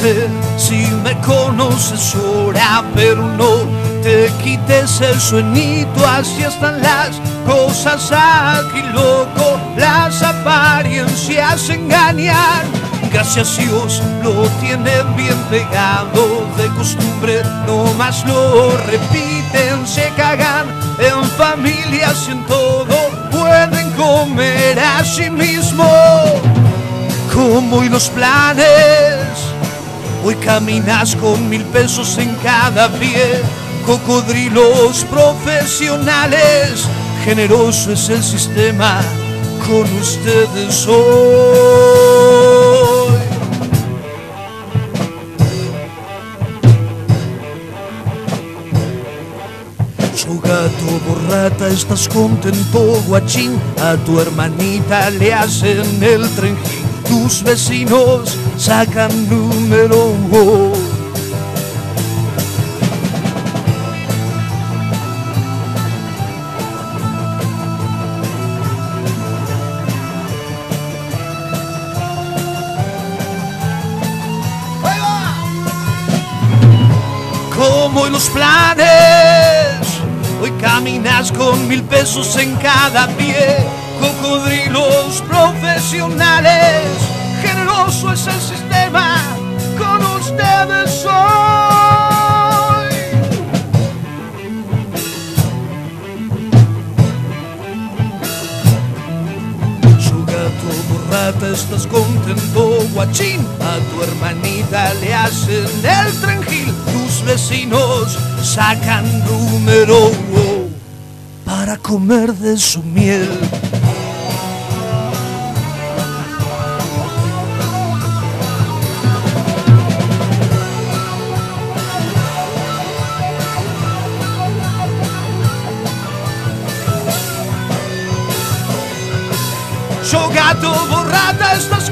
decirte, si me conoces ahora, pero no te quites el sueñito, así están las cosas aquí, loco. Las apariencias engañan, gracias a Dios lo tienen bien pegado de costumbre, no más lo repiten, se cagan en familias y en todo, pueden comer a sí mismo. Como hoy los planes, hoy caminas con 1000 pesos en cada pie, cocodrilos profesionales, generoso es el sistema, con ustedes hoy. Su gato borrata, estás contento, guachín, a tu hermanita le hacen el trenjín, tus vecinos sacan número uno. Como hoy los planes, hoy caminas con 1000 pesos en cada pie, cocodrilos profesionales, generoso es el sistema, con ustedes hoy. Su gato borrata, estás contento, guachín, a tu hermanita le hacen el trenjil, tus vecinos sacan número uno para comer de su miel. Yo gato borrata, estás